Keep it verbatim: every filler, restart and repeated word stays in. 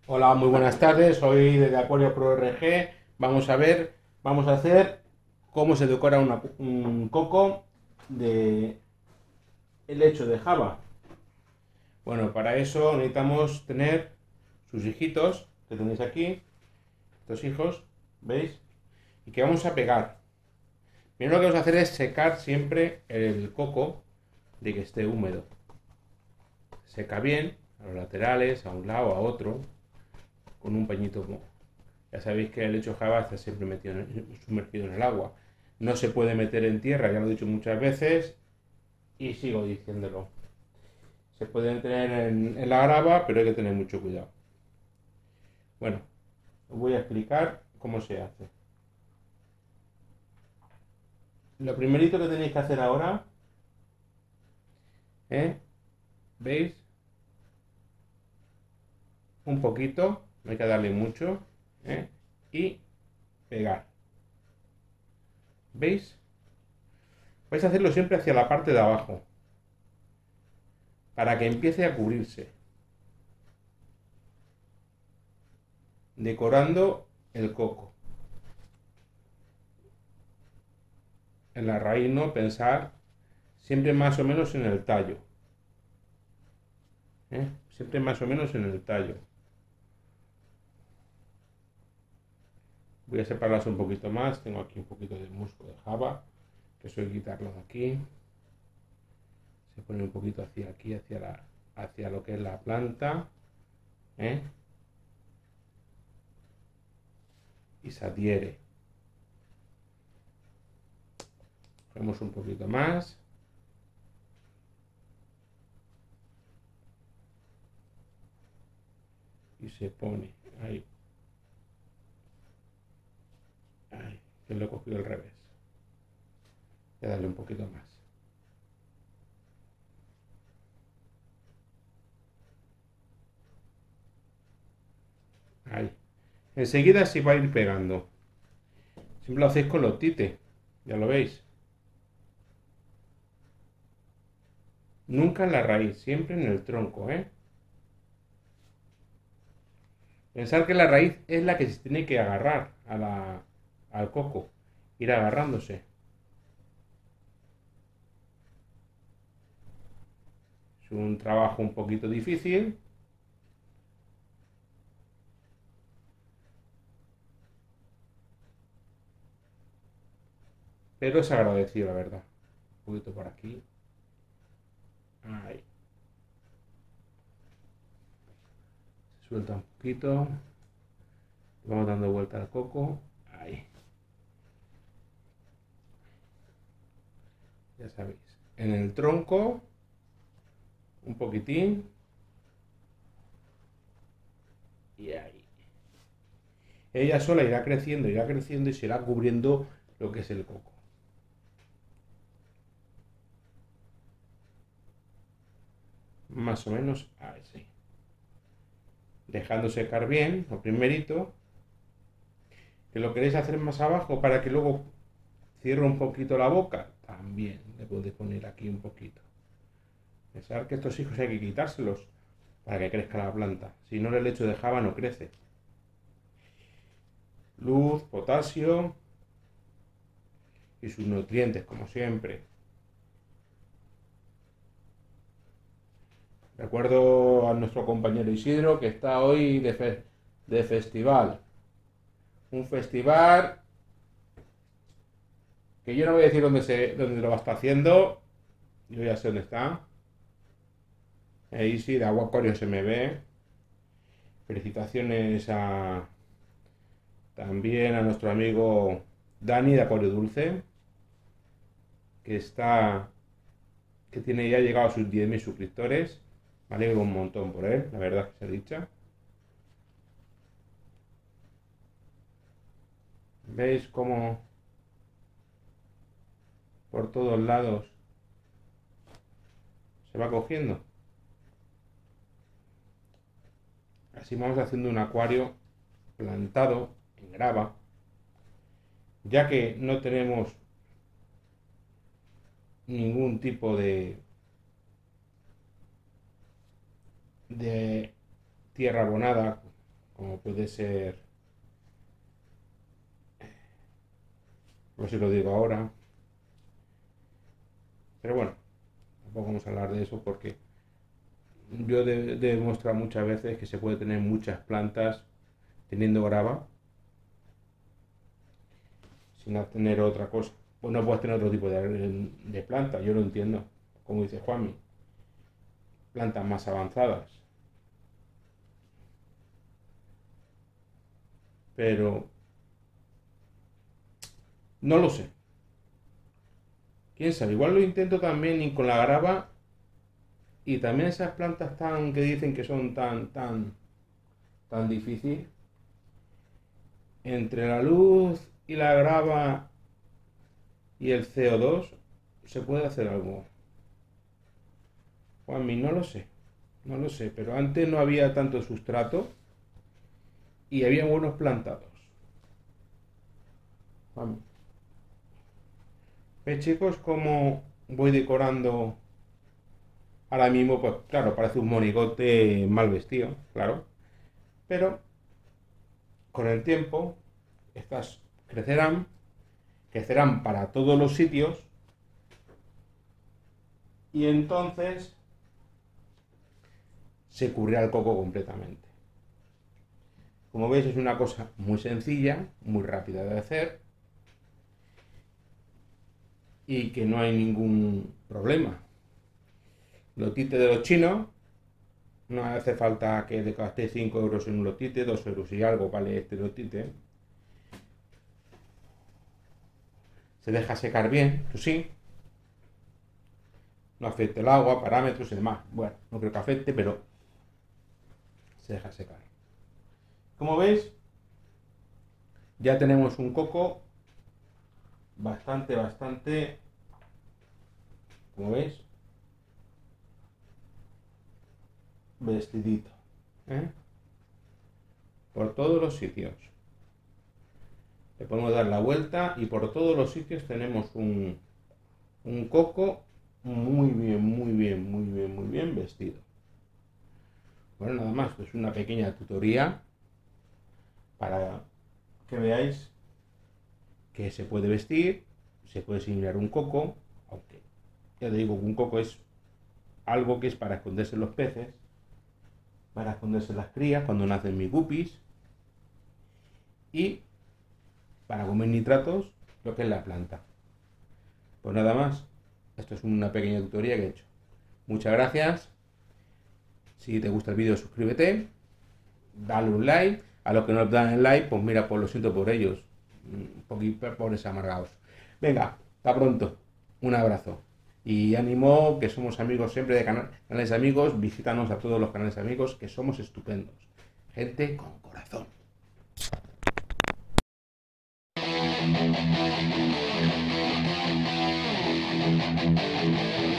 Hola, muy buenas tardes. Soy de Acuario Pro R G. Vamos a ver, vamos a hacer cómo se decora una- un coco de helecho de Java. Bueno, para eso necesitamos tener sus hijitos que tenéis aquí, estos hijos, ¿veis? Y que vamos a pegar. Primero lo que vamos a hacer es secar siempre el coco de que esté húmedo. Seca bien a los laterales, a un lado, a otro, con un pañito. Ya sabéis que el hecho Java está siempre metido en- sumergido en el agua. No se puede meter en tierra, ya lo he dicho muchas veces y sigo diciéndolo. Se puede tener en, en la grava, pero hay que tener mucho cuidado. Bueno, os voy a explicar cómo se hace. Lo primerito que tenéis que hacer ahora, ¿eh? ¿Veis? Un poquito, no hay que darle mucho, ¿eh? Y pegar. ¿Veis? Vais a hacerlo siempre hacia la parte de abajo, para que empiece a cubrirse, decorando el coco. En la raíz no, pensar siempre más o menos en el tallo, ¿eh? Siempre más o menos en el tallo. Voy a separarlas un poquito más, tengo aquí un poquito de musgo de java, que suele quitarlo de aquí, se pone un poquito hacia aquí, hacia, la, hacia lo que es la planta, ¿eh? Y se adhiere. Ponemos un poquito más. Y se pone ahí, ahí, que lo he cogido al revés. Voy a darle un poquito más. Ahí. Enseguida se va a ir pegando. Siempre lo hacéis con los tites, ya lo veis. Nunca en la raíz, siempre en el tronco, ¿eh? Pensar que la raíz es la que se tiene que agarrar a la, al coco, ir agarrándose. Es un trabajo un poquito difícil, pero es agradecido, la verdad. Un poquito por aquí. Ahí. Se suelta un poquito. Vamos dando vuelta al coco. Ahí. Ya sabéis. En el tronco, un poquitín. Y ahí. Ella sola irá creciendo, irá creciendo y se irá cubriendo lo que es el coco. Más o menos así. Dejando secar bien, lo primerito. Que lo queréis hacer más abajo para que luego cierre un poquito la boca. También le podéis poner aquí un poquito. Pensar que estos hijos hay que quitárselos para que crezca la planta. Si no, el lecho de java no crece. Luz, potasio y sus nutrientes, como siempre. Recuerdo a nuestro compañero Isidro que está hoy de, fe de festival. Un festival que yo no voy a decir dónde, se, dónde lo va a estar haciendo. Yo ya sé dónde está. E Isi de Agua Corio se me ve. Felicitaciones a, también a nuestro amigo Dani de Acuario Dulce, que está, que tiene ya llegado a sus diez mil suscriptores. Me alegro un montón por él, la verdad que se ha dicho. ¿Veis cómo por todos lados se va cogiendo? Así vamos haciendo un acuario plantado en grava, ya que no tenemos ningún tipo de, de tierra abonada, como puede ser, no sé si lo digo ahora, pero bueno, tampoco vamos a hablar de eso porque yo he demostrado muchas veces que se puede tener muchas plantas teniendo grava sin tener otra cosa. Pues no puedes tener otro tipo de, de planta, yo lo entiendo, como dice Juanmi, plantas más avanzadas. Pero no lo sé. Quién sabe, igual lo intento también y con la grava y también esas plantas tan que dicen que son tan tan tan difícil. Entre la luz y la grava y el C O dos se puede hacer algo. Juanmi, no lo sé, no lo sé, pero antes no había tanto sustrato y había buenos plantados. Juanmi. ¿Ves, chicos, cómo voy decorando? Ahora mismo, pues claro, parece un monigote mal vestido, claro. Pero con el tiempo, estas crecerán, crecerán para todos los sitios y entonces se cubrirá el coco completamente. Como veis, es una cosa muy sencilla, muy rápida de hacer y que no hay ningún problema. Lotite de los chinos, no hace falta que le gastéis cinco euros en un lotite, dos euros y algo vale este lotite. Se deja secar bien, eso sí. No afecta el agua, parámetros y demás. Bueno, no creo que afecte, pero se deja secar. Como veis, ya tenemos un coco bastante, bastante, como veis, vestidito, ¿eh? Por todos los sitios. Le podemos dar la vuelta y por todos los sitios tenemos un, un coco muy bien, muy bien, muy bien, muy bien vestido. Bueno, nada más, pues una pequeña tutoría para que veáis que se puede vestir, se puede simular un coco, aunque ya te digo que un coco es algo que es para esconderse los peces, para esconderse las crías cuando nacen mis guppies y para comer nitratos lo que es la planta. Pues nada más, esto es una pequeña tutoría que he hecho. Muchas gracias. Si te gusta el vídeo, suscríbete, dale un like. A los que no dan el like, pues mira, pues lo siento por ellos, un poquito pobres amargados. Venga, hasta pronto, un abrazo y ánimo, que somos amigos siempre de canal, canales amigos. Visítanos a todos los canales amigos, que somos estupendos, gente con corazón. Thank you.